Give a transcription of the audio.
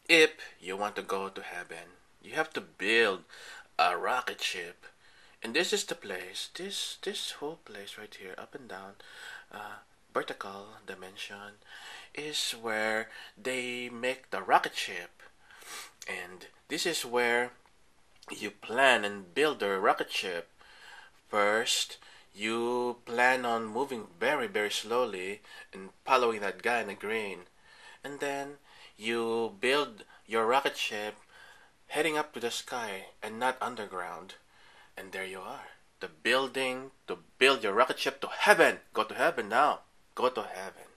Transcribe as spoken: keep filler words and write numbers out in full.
If you want to go to heaven, you have to build a rocket ship. And this is the place, this this whole place right here, up and down, uh, vertical dimension, is where they make the rocket ship. And this is where you plan and build the rocket ship. First, you plan on moving very, very slowly and following that guy in the green. And then you build your rocket ship heading up to the sky and not underground. And there you are. The building to build your rocket ship to heaven. Go to heaven now. Go to heaven.